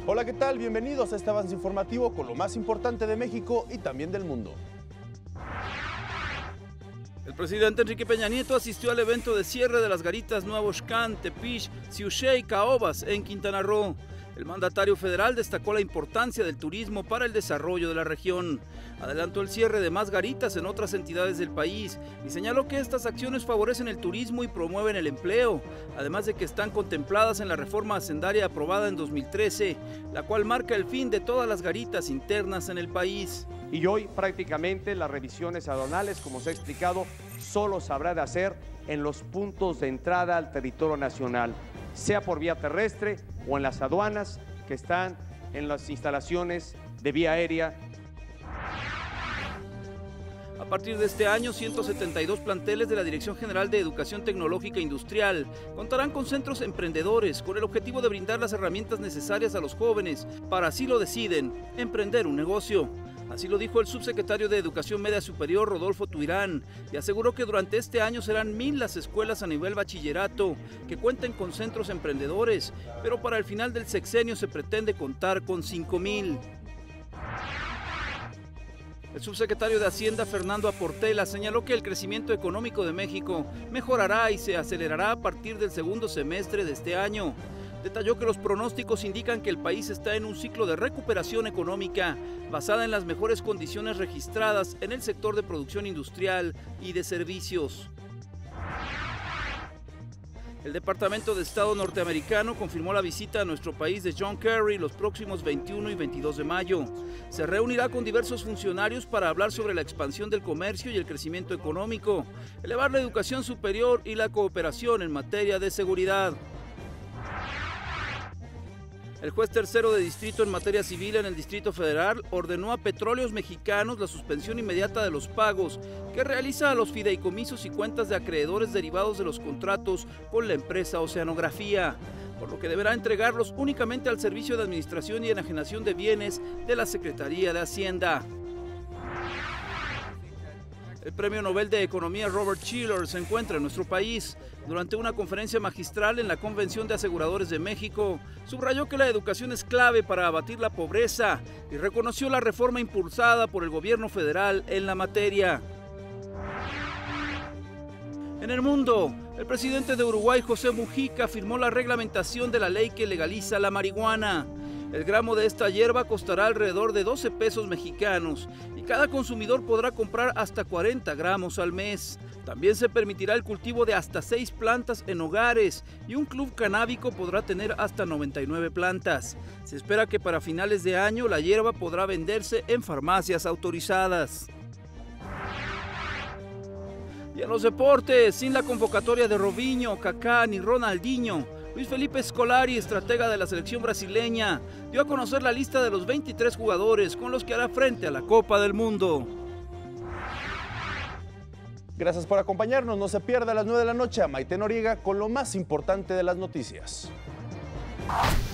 Hola, ¿qué tal? Bienvenidos a este avance informativo con lo más importante de México y también del mundo. El presidente Enrique Peña Nieto asistió al evento de cierre de las garitas Nuevo Xcan, Tepic, Xiuxé y Caobas en Quintana Roo. El mandatario federal destacó la importancia del turismo para el desarrollo de la región. Adelantó el cierre de más garitas en otras entidades del país y señaló que estas acciones favorecen el turismo y promueven el empleo, además de que están contempladas en la reforma hacendaria aprobada en 2013, la cual marca el fin de todas las garitas internas en el país. Y hoy prácticamente las revisiones aduanales, como se ha explicado, solo se habrá de hacer en los puntos de entrada al territorio nacional, sea por vía terrestre o en las aduanas que están en las instalaciones de vía aérea. A partir de este año, 172 planteles de la Dirección General de Educación Tecnológica e Industrial contarán con centros emprendedores con el objetivo de brindar las herramientas necesarias a los jóvenes para, si lo deciden, emprender un negocio. Así lo dijo el subsecretario de Educación Media Superior, Rodolfo Tuirán, y aseguró que durante este año serán 1000 las escuelas a nivel bachillerato que cuenten con centros emprendedores, pero para el final del sexenio se pretende contar con 5000. El subsecretario de Hacienda, Fernando Aportela, señaló que el crecimiento económico de México mejorará y se acelerará a partir del segundo semestre de este año. Detalló que los pronósticos indican que el país está en un ciclo de recuperación económica basada en las mejores condiciones registradas en el sector de producción industrial y de servicios. El Departamento de Estado norteamericano confirmó la visita a nuestro país de John Kerry los próximos 21 y 22 de mayo. Se reunirá con diversos funcionarios para hablar sobre la expansión del comercio y el crecimiento económico, elevar la educación superior y la cooperación en materia de seguridad. El juez tercero de distrito en materia civil en el Distrito Federal ordenó a Petróleos Mexicanos la suspensión inmediata de los pagos que realiza a los fideicomisos y cuentas de acreedores derivados de los contratos con la empresa Oceanografía, por lo que deberá entregarlos únicamente al Servicio de Administración y Enajenación de Bienes de la Secretaría de Hacienda. El Premio Nobel de Economía Robert Shiller se encuentra en nuestro país. Durante una conferencia magistral en la Convención de Aseguradores de México, subrayó que la educación es clave para abatir la pobreza y reconoció la reforma impulsada por el gobierno federal en la materia. En el mundo, el presidente de Uruguay, José Mujica, firmó la reglamentación de la ley que legaliza la marihuana. El gramo de esta hierba costará alrededor de 12 pesos mexicanos y cada consumidor podrá comprar hasta 40 gramos al mes. También se permitirá el cultivo de hasta 6 plantas en hogares y un club canábico podrá tener hasta 99 plantas. Se espera que para finales de año la hierba podrá venderse en farmacias autorizadas. Y en los deportes, sin la convocatoria de Robinho, Kaká ni Ronaldinho, Luis Felipe Scolari, estratega de la selección brasileña, dio a conocer la lista de los 23 jugadores con los que hará frente a la Copa del Mundo. Gracias por acompañarnos. No se pierda a las 9 de la noche a Maite Noriega con lo más importante de las noticias.